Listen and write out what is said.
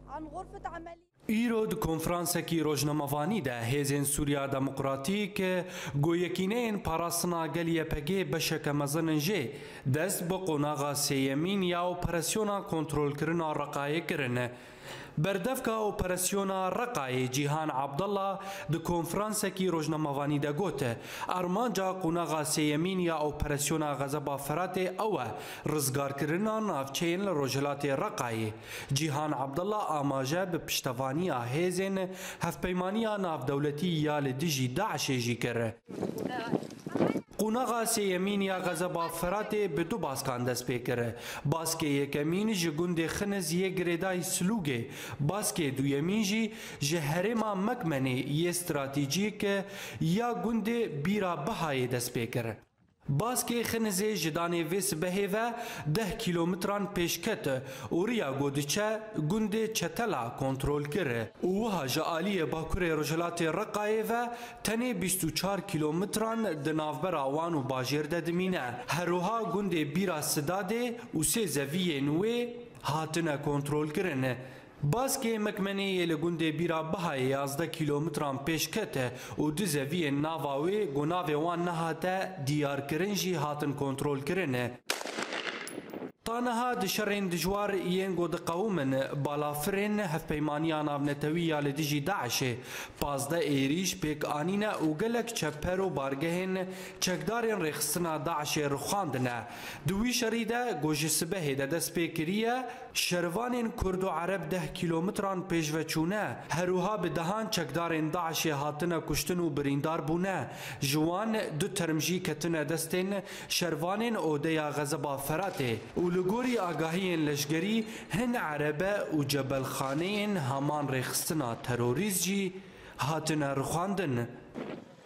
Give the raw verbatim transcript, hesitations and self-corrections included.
عن غرفة عملية ایرود کنفرانسکی روزنامه‌وانی ده هیزن سوریا دموکراتیک گویکینین پاراستنا گلیه پگی بشک مزننجه دست به قناغا سیمین یا اپراسیونا کنترل کرنا رقایه کرنه بردفکا اپراسیونا رقای جیهان عبدالله د کنفرانسکی روزنامه‌وانی ده گوته ارمانجا قناغا سیمین یا اپراسیونا غضب فرات او رزگار کرنا نافچین روجلات رقای جیهان عبدالله آماجه به پشتوانی هیزن هفپیمانیا ناف دولتی یا لدیجی داعش جی کره قوناغا سیمین یا غضب فرات به دو باسکان دست پیکره باسک یکمین جی گند خنز یک گریدای سلوگه باسک دویمین جی جی هرما مکمنی یه استراتیجیک یا گند بیرا بهای دست پیکره باسکی خنزی جدانی ویس بهیوه ده کیلومتران پیشکت اوریا گودچه گنده چتلا کنترول کره اوها جالی باکور رجلات رقایه و تنی بیست و چهار کیلومتران دنافبر آوان و باجر ددمینه هروها گنده بیرا سداده و سه زویه نوی هاتنه کنترول کرنه باسکی مکمنی لگونده بیرا بهای یازده کیلومتران پیشکته و دو زوی ناواوی گناوی وان نهاته دیار کرنجی هاتن کنترول کرنه تانها دشرین دجوار ینگو دقومن بالافرین هفپیمانیان آونتوی یا لدیجی داعشه پازده ایریش پیک آنینه و گلک چپر و بارگهن چکدارین رخصنا داعشه رخاندنه دوی شریده گوش سبه ده دست پیکریه شروانین کرد و عرب ده کیلومتران پیش وچونه هروها به دهان چکدارین داعشه هاتنه کشتن و بریندار بونه جوان دو ترمجی کتنه دستین شروانین اوده یا غزبا فراته لگوری آگاهی لشگری هن عربه و جبل خانه همان رخصنا تروریز جی هاتن رخاندن